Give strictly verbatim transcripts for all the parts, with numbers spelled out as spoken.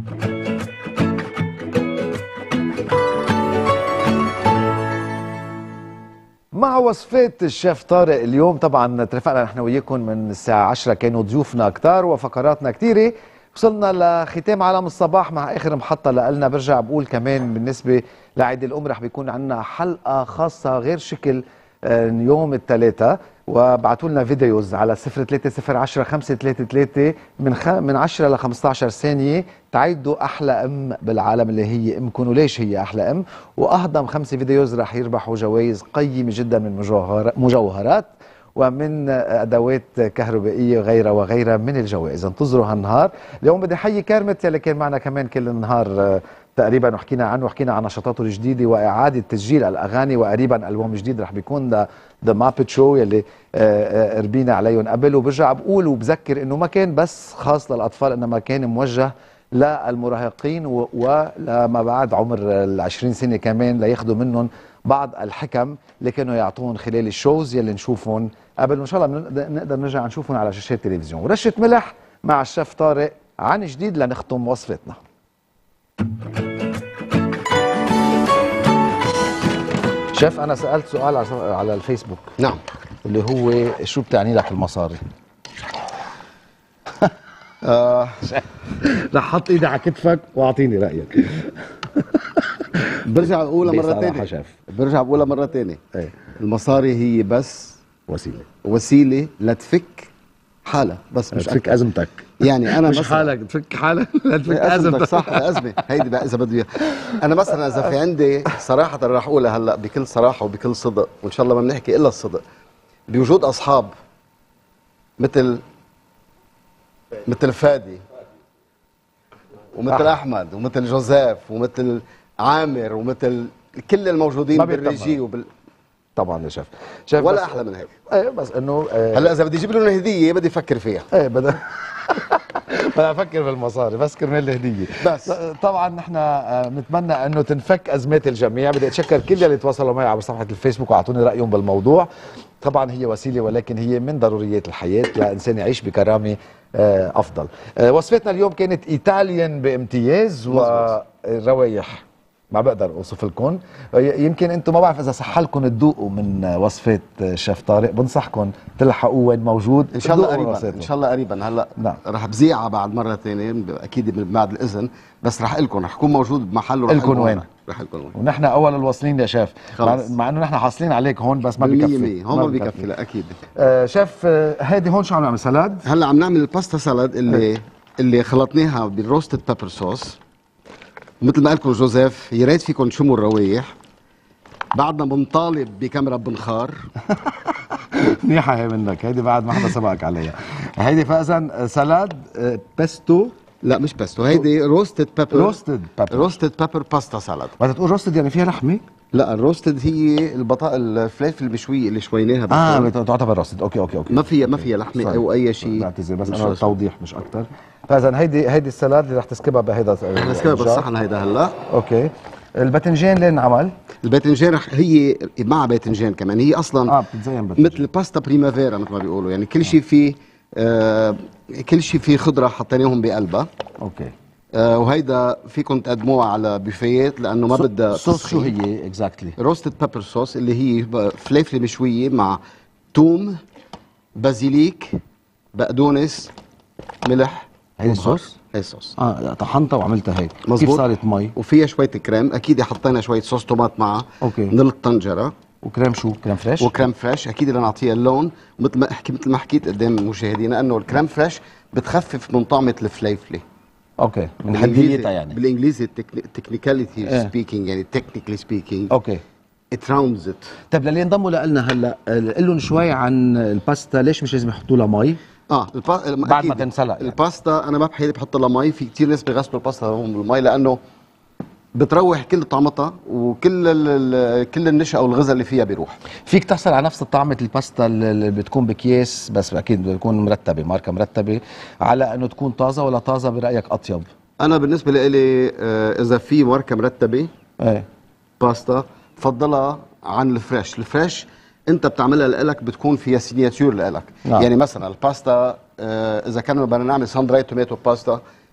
مع وصفات الشيف طارق اليوم. طبعا اتفقنا نحن وياكم من الساعة عشرة، كانوا ضيوفنا كتار وفقراتنا كتيرة. وصلنا لختام عالم الصباح مع اخر محطة لنا. برجع بقول كمان بالنسبة لعيد الام رح بيكون عندنا حلقة خاصة غير شكل يوم الثلاثاء، وابعتوا لنا فيديوز على صفر ثلاثة صفر عشرة خمسة ثلاثة ثلاثة من خ... من عشرة ل خمسة عشر ثانية تعيدوا احلى ام بالعالم اللي هي امكم وليش هي احلى ام، واهضم خمسة فيديوز رح يربحوا جوائز قيمة جدا من مجوهر... مجوهرات ومن ادوات كهربائيه وغيرها وغيرها من الجوائز. انتظروا هالنهار. اليوم بدي احيي كارمت يلي كان معنا كمان كل النهار تقريبا وحكينا عنه، وحكينا عن نشاطاته الجديده واعاده تسجيل الاغاني، وقريبا البوم جديد رح بيكون ذا ذا مابت شو يلي ربينا عليهم قبل. وبرجع بقول وبذكر انه ما كان بس خاص للاطفال، انما كان موجه للمراهقين ولما بعد عمر العشرين سنه كمان لياخذوا منهم بعض الحكم اللي كانوا يعطون خلال الشوز يلي نشوفهم قبل، وان شاء الله نقدر نرجع نشوفهم على شاشات التلفزيون. ورشه ملح مع الشيف طارق عن جديد لنختم وصفتنا. شيف انا سالت سؤال على الفيسبوك. نعم. اللي هو شو بتعني لك المصاري؟ آه. رح حط ايدي على كتفك واعطيني رايك. برجع بقولها مره ثانيه برجع بقولها مره ثانيه ايه؟ المصاري هي بس وسيله وسيله لتفك حالها، بس مش تفك ازمتك. يعني انا مش حالك تفك حالك لتفك ازمتك. صح، ازمه هيدي بقى اذا بده اياها. انا مثلا اذا في عندي صراحه رح اقولها هلا بكل صراحه وبكل صدق، وان شاء الله ما بنحكي الا الصدق، بوجود اصحاب مثل مثل فادي ومثل احمد ومثل جوزيف ومثل عامر ومثل كل الموجودين بالريجي وبال طبعا يا شيف شيف ولا احلى من هيك. ايه بس انه ايه هلا اذا بدي اجيب لهم هديه بدي افكر فيها. ايه بدي بدي افكر بالمصاري بس كرمال الهديه. بس طبعا نحن بنتمنى انه تنفك ازمات الجميع. بدي اتشكر كل اللي تواصلوا معي على صفحه الفيسبوك واعطوني رايهم بالموضوع. طبعا هي وسيله ولكن هي من ضروريات الحياه لانسان يعيش بكرامه افضل. وصفتنا اليوم كانت ايطاليان بامتياز والروايح ما بقدر اوصف لكم. يمكن انتم ما بعرف اذا صح لكم تذوقوا من وصفات شيف طارق، بنصحكم تلحقوه وين موجود ان شاء الله قريبا. ان شاء الله قريبا. هلا نعم. رح بذيعها بعد مره ثانيه اكيد بعد الاذن، بس رح لكم رح اكون موجود بمحل ورح لكم وين؟ رح لكم وين. ونحن اول الواصلين يا شيف، مع, مع انه نحن حاصلين عليك هون بس ما بكفي. هون ما بكفي. لا اكيد. آه شيف آه هيدي هون شو عم نعمل؟ سلاد؟ هلا عم نعمل الباستا سلاد اللي هي. اللي خلطناها بالروستد بيبر صوص. مثل ما قال لكم جوزيف، يا ريت فيكم تشموا الروايح. بعدنا بنطالب بكاميرا بنخار. منيحه هي منك، هيدي بعد ما حدا سبقك عليها. هيدي فاذا سلاد بيستو. لا مش بيستو، هيدي روستد بيبر. روستد بيبر روستد بيبر باستا سلاد. بدك تقول روستد يعني فيها لحمه؟ لا الروستد هي البطاطا الفلافل المشويه اللي شويناها. اه تعتبر روستد. اوكي اوكي اوكي. ما فيها ما فيها لحمه او اي شيء. بعتذر بس انا توضيح مش اكثر. فاذا هيدي هيدي السلاد اللي رح تسكبها بهيدا نسكبها بالصحن هيدا هلا. اوكي. الباذنجان لين انعمل؟ الباذنجان رح هي مع باذنجان كمان، هي اصلا اه بتتزين باذنجان مثل باستا بريمافيرا مثل ما بيقولوا، يعني كل شيء فيه آه كل شيء فيه خضره حطيناهم بقلبها. اوكي. آه وهيدا فيكم تقدموها على بوفيات لانه ما بدها صوص. شو هي اكزاكتلي؟ روستد بيبر صوص اللي هي فليفله مشويه مع توم، بازيليك، بقدونس، ملح. هي الصوص؟ هي الصوص. اه طحنتها وعملتها هيك. مزبوط. كيف صارت مي؟ وفيها شويه كريم، اكيد حطينا شويه صوص طماط معها. اوكي. من الطنجره. وكريم شو؟ كريم فريش؟ وكريم فريش اكيد لنعطيها اللون، مثل ما احكي مثل ما حكيت قدام مشاهدينا انه الكريم فريش بتخفف من طعمه الفليفله. اوكي. من حديتها يعني. بالانجليزي تكنيكاليتي سبيكينج يعني تكنيكلي سبيكينج. اوكي. ات راوندز ات. طيب للي انضموا لنا هلا قل لهم شوي عن الباستا، ليش مش لازم يحطوا لها مي؟ اه البا... بعد ما تنسلق يعني. الباستا انا ما بحيلي بحط لها مي، في كثير ناس بيغسلوا الباستا هم بالمي لانه بتروح كل طعمتها وكل ال كل النشا او الغذاء اللي فيها بيروح. فيك تحصل على نفس طعمه الباستا اللي بتكون بكيس، بس اكيد بتكون مرتبه ماركه مرتبه، على انه تكون طازه، ولا طازه برايك اطيب؟ انا بالنسبه لي آه اذا في ماركه مرتبه ايه باستا بفضلها عن الفريش. الفريش انت بتعملها لك بتكون فيها سيجناتيور لك. نعم. يعني مثلا الباستا آه اذا كنا بدنا نعمل ساندراي توماتو باستا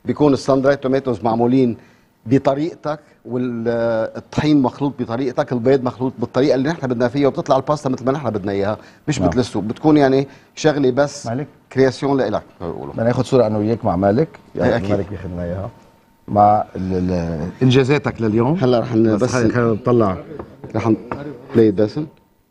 بيكون السان درايد توماتوز معمولين بطريقتك، والطحين مخلوط بطريقتك، البيض مخلوط بالطريقه اللي نحن بدنا فيها، وبتطلع الباستا مثل ما نحن بدنا اياها، مش نعم. مثل السوق. بتكون يعني شغله بس مالك كرياسيون لإلك بيقولوا. بدنا ناخذ صوره انا وياك مع مالك، يعني أكيد. مالك ياخذ لنا اياها مع ال- ال- انجازاتك لليوم. هلا رح ن- بس بس خلينا نطلع رح بلاي باسم.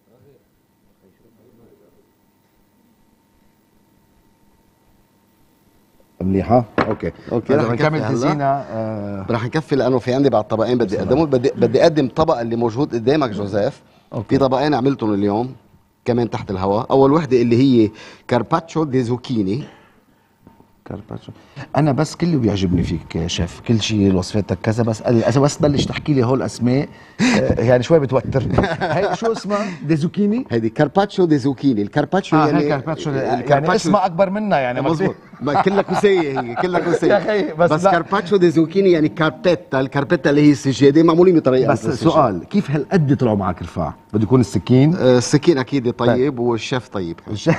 منيحه. اوكي اوكي رح رح نكمل نكفي هلا. تزيينها. آه رح نكفي لانه في عندي بعد طبقين بدي اقدمهم. بدي بدي اقدم طبق اللي موجود قدامك جوزيف. أوكي. في طبقين عملتهم اليوم كمان تحت الهواء. اول وحده اللي هي كارباتشو دي زوكيني. كارباتشو. انا بس كل اللي بيعجبني فيك يا شيف، كل شيء وصفاتك كذا، بس أنا بس تبلش تحكي لي هول الاسماء آه يعني شوي بتوترني. هي شو اسمها؟ دي زوكيني؟ هيدي كارباتشو دي زوكيني. الكارباتشو اه يعني هي كارباتشو يعني اسمها اكبر منها يعني مظبوط. ما كلها كوسيه هي كلها كوسيه يا أخي بس بس لا. كارباتشو دي زوكيني يعني كاربيتا. الكاربيتا اللي هي السجاده معمولين بطريقه بس مثل السجادة. سؤال، كيف هالقد طلعوا معك رفاع؟ بده يكون السكين آه، السكين اكيد طيب والشيف طيب. الشيف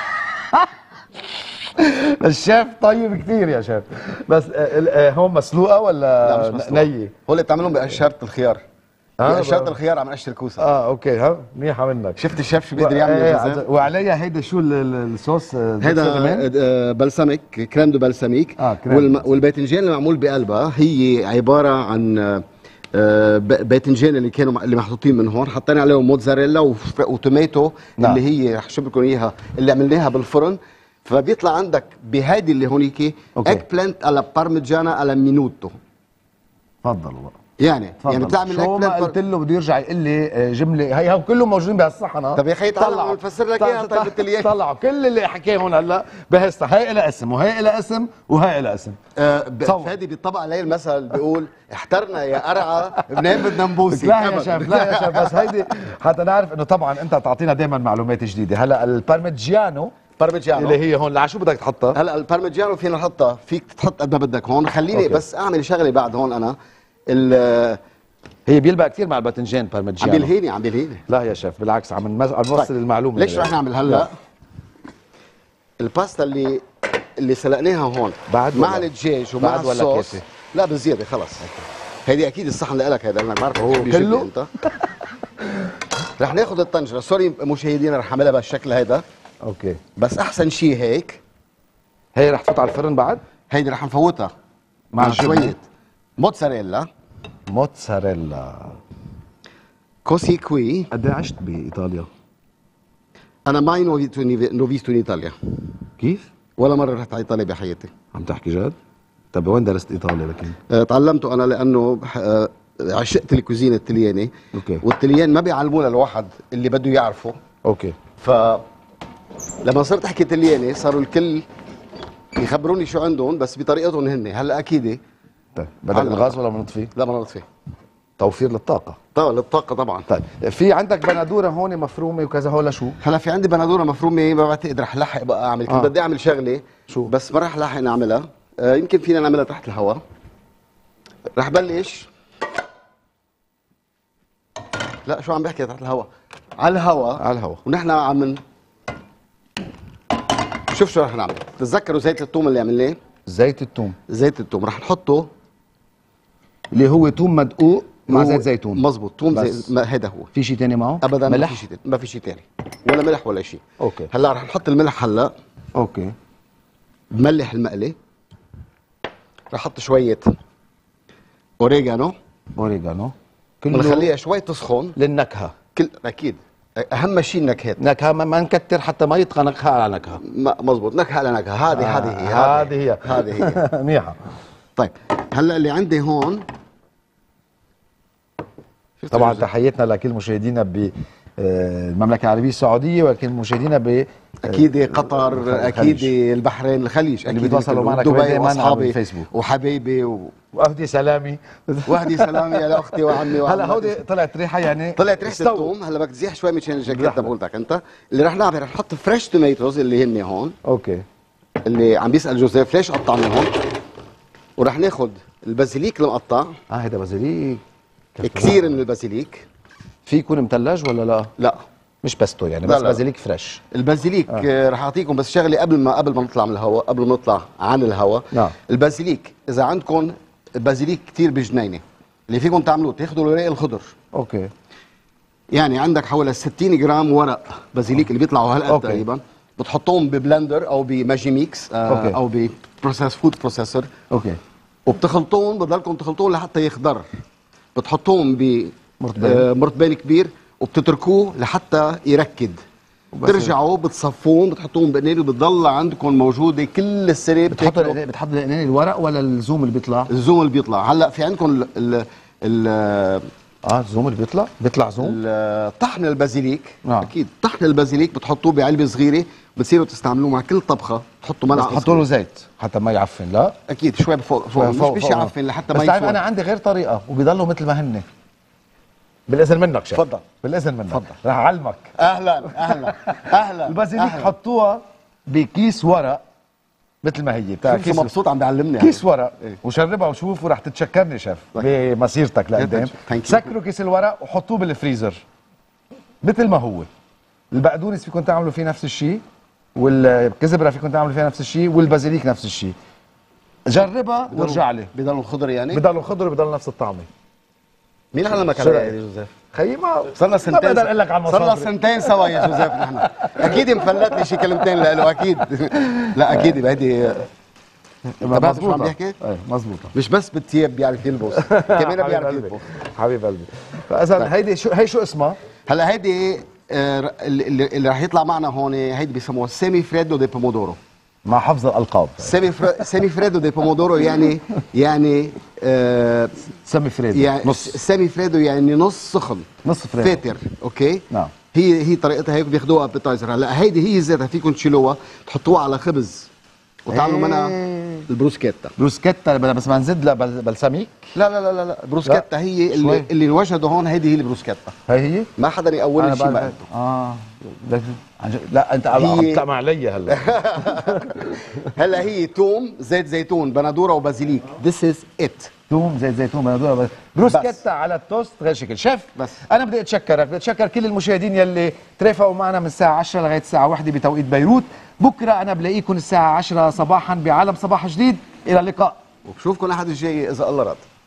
الشيف طيب كثير يا شيف. بس آه، آه، هون مسلوقه ولا لا مش مسلوق. نيه؟ هو اللي بتعملهم بقشرة الخيار. آه، بقشرة ب- الخيار عم نقشر الكوسه. اه اوكي ها منيحه منك. شفت الشيف شو بيقدر يعمل إيه، يا جوزيف؟ وعليها هيدا شو ال- ال- الصوص آه، هيدا زيتون آه، بلسمك، كريم دو بلسميك. آه، كريم. والم- والباذنجان اللي معمول بقلبها هي عباره عن آه، آه، ب- باذنجان اللي كانوا م- اللي محطوطين من هون، حطينا عليهم موتزاريلا وف- وتوماتو. نعم. اللي هي رح شو لكم اياها اللي عملناها بالفرن. فبيطلع عندك بهيدي اللي هونيك أوكي. ايج بلانت على بارميجانا على مينوتو. تفضلوا بقى. يعني تفضل. يعني بتعمل شو ايج ما بلانت قلت له بده يرجع يقول لي آه، جمله هي هم كلهم موجودين بهالصحن. طب يا أخي تعال طلعوا. عم نفسر لك إياها. طيب قلت لي إياها. طلعوا كل اللي حكيه هون هلا بهالصحن، هي لها اسم وهي لها اسم وهي لها اسم. آه، ب- صور. فادي بالطبق عليه المثل بيقول احترنا يا قرعه بنام بدنا نبوسك. لا يا أبداً. شيف لا يا شيف، بس هيدي حتى نعرف انه طبعا انت تعطينا دائما معلومات جديده. هلا البارميجيانو بارميجيانو اللي هي هون، لا شو بدك تحطها؟ هلا البارميجيانو فينا نحطها، فيك تحط قد ما بدك هون. خليني أوكي. بس اعمل شغله بعد هون. انا ال- هي بيلبق كثير مع الباذنجان عم بارميجيانو. بيلهيني عم بيلهيني. لا يا شيف بالعكس عم نمز- عم نوصل طيب. المعلومه. ليش رح نعمل هلا؟ الباستا اللي اللي سلقناها هون بعد مع ولا؟ الدجاج ومع بعد ولا الصوص. كاسة؟ لا بالزياده خلص. هيدي اكيد الصحن لك هذا لانك بعرف أوه، بتحب يجيب لي كله؟ انت. رح ناخذ الطنجره. سوري مشاهدينا رح اعملها بهالشكل هيدا، اوكي. بس احسن شيء هيك. هي رح تفوت على الفرن بعد هيدي رح نفوتها مع مع الجبنة. شويه موتزاريلا، موتزاريلا. كوسي كوي. قد ايه عشت بايطاليا؟ انا معي نوفيتو نوفيستو ان ايطاليا، كيف؟ ولا مره رحت على ايطاليا بحياتي. عم تحكي جد؟ طب وين درست ايطاليا لكن؟ آه، تعلمته انا لانه بح- آه، عشقت الكوزينه الطلياني. اوكي. والطليان ما بيعلمونا الواحد اللي بده يعرفه. اوكي. ف لما صرت احكي طلياني صاروا الكل يخبروني شو عندهم بس بطريقتهم هن. هلا اكيد طيب بدك هلا. الغاز ولا بنطفي؟ لا ما نرد فيه. توفير للطاقه. طبعا للطاقه طبعا. طيب في عندك بندوره هون مفرومه وكذا، هون لشو؟ هلا في عندي بندوره مفرومه ما بعتقد رح لحق بقى اعمل. كنت آه. بدي اعمل شغله شو؟ بس ما رح لحق نعملها. آه يمكن فينا نعملها تحت الهواء. رح بلش. لا شو عم بحكي تحت الهواء؟ على الهواء. على الهواء. ونحن عم ن- شوف شو رح نعمل. تتذكروا زيت الثوم اللي عملناه؟ زيت الثوم زيت الثوم رح نحطه اللي هو ثوم مدقوق مع هو- زيت زيتون. مزبوط. ثوم بس. زي ما هيدا هو. في شيء ثاني معه؟ ابدا ملح؟ ما في شيء ما في شيء ثاني ولا ملح ولا شيء. اوكي. هلا رح نحط الملح. هلا اوكي. بملح المقلي. رح احط شويه اوريجانو اوريجانو كله ونخليها شوي تسخن. للنكهه. كل اكيد اهم شيء النكهات. نكهه ما ما نكتر حتى ما يطغى نكهه على نكهه. ما- مزبوط. نكهه على نكهه. هذه آه، هذه هي هذه هي هذه هي. منيحه. طيب هلا اللي عندي هون شفت طبعا الرجل؟ تحياتنا لكل مشاهدينا بالمملكه العربيه السعوديه ولكل مشاهدينا ب اكيد قطر، الخليج. اكيد البحرين، الخليج اللي اكيد بيتواصلوا كله. معنا دبي كمان دايماً على واصحابي الفيسبوك. وحبايبي و... واهدي سلامي. واهدي سلامي لاختي وعمي وعمتي. هلا هودي طلعت ريحه يعني طلعت ريحه استوت. الثوم. هلا بدك تزيح شوي مشان الجاكيت لحظة. تبعولتك انت. اللي رح نعمل رح نحط فريش توميتوز اللي هن هون. اوكي. اللي عم بيسال جوزيف ليش قطع من هون. ورح ناخذ البازيليك المقطع. اه هيدا بازيليك كثير من البازيليك. في يكون مثلج ولا لا؟ لا مش بستو يعني، لا بس لا. بازيليك فريش. البازيليك آه. رح اعطيكم بس شغله قبل ما قبل ما نطلع من الهواء، قبل ما نطلع عن الهواء. نعم. البازيليك اذا عندكم البازيليك كثير بجنينه، اللي فيكم تعملوه تاخذوا الورق الخضر. اوكي. يعني عندك حوالي ستين جرام ورق بازيليك اللي بيطلعوا هالقد تقريبا، بتحطهم ببلندر او بماجي ميكس آه أوكي. او ببروسيس فود بروسيسور. اوكي. وبتخلطون، بضلكم تخلطون لحتى يخضر. بتحطوهم ب مرتبين. آه مرتبين كبير وبتتركوه لحتى يركد. بترجعوا بتصفون بتحطوهم بقنينه وبتضل عندكم موجوده كل السنه. بتحط بتحط القنين الورق ولا الزوم اللي بيطلع؟ الزوم اللي بيطلع. هلا في عندكم ال ال اه الزوم اللي بيطلع بيطلع زوم. ال- طحن البازيليك. آه. اكيد طحن البازيليك بتحطوه بعلبه صغيره، بتصيروا تستعملوه مع كل طبخه، تحطوا بس ملعقه تحطوا له زيت حتى ما يعفن. لا اكيد شوي فوق فوق, فوق مش مش فوق. يعفن لحتى ما بس تعرف يسود. انا عندي غير طريقه وبيضلوا مثل ما هن. بالاذن منك شيخ. تفضل. بالاذن منك. تفضل. رح اعلمك. اهلا اهلا اهلا. البازيليك أهلاً. حطوها بكيس ورق مثل ما هي بتاع شوف كيس شو مبسوط عم بيعلمني. كيس ورق. إيه. وشربها وشوف ورح تتشكرني شيف بمسيرتك لقدام. Thank you. سكروا كيس الورق وحطوه بالفريزر مثل ما هو. البقدونس فيكم تعملوا فيه نفس الشيء، والكزبره فيكم تعملوا فيها نفس الشيء، والبازيليك نفس الشيء. جربها وارجع لي. بضلوا خضر يعني. بضلوا خضر وبضل نفس الطعمه. مين علمك شو على رأيك؟ يا جوزيف؟ خيي ما صرنا ما سنتين بقدر اقول لك عن صرنا مصادري. سنتين سوا يا جوزيف نحن. اكيد مفلت لي شي كلمتين له اكيد. لا اكيد يبقى هيدي انتبهت شو عم بيحكي؟ ايه مضبوطه. مش بس بالتياب بيعرف يلبس، كمان بيعرف حبيب يطبخ. حبيب قلبي. فاذا هيدي شو هي شو اسمها؟ هلا هيدي آه، اللي, اللي رح يطلع معنا هون هيدي بيسموها سيمي فريدو دي بومودورو. مع حفظ الالقاب. سيمي فر... سيمي فريدو دي بومودورو يعني يعني آه سمي فريدو يعني نص سيمي فريدو يعني نص سخن، نص فريدو فاتر. اوكي. نعم. هي هي طريقتها هيك بياخذوها ابيتايزر. هلا هيدي هي ذاتها فيكم تشيلوها تحطوها على خبز وتعملوا منها البروسكيتا. بروسكيتا بس ما نزيد لها بل- بلسميك. لا لا لا لا, لا. بروسكيتا هي اللي, شوي. اللي انوجدوا هون. هيدي هي البروسكيتا. هي هي ما حدا يقول لي أنا شيء بقى- ما اه لا عن جد- لا انت عم هي- تطلع علي هلا. هلا هي توم، زيت زيتون، بندوره وبازيليك. This is it. ثوم زيت زيتون بندوره بس بروسكيتا على التوست غير شكل. شيف بس. انا بدي اتشكرك، بدي اتشكر كل المشاهدين يلي ترافقوا معنا من الساعه عشرة لغايه الساعه واحدة بتوقيت بيروت. بكره انا بلاقيكم الساعه عشرة صباحا بعالم صباح جديد. الى اللقاء. وبشوفكم احد الجاي اذا الله راد.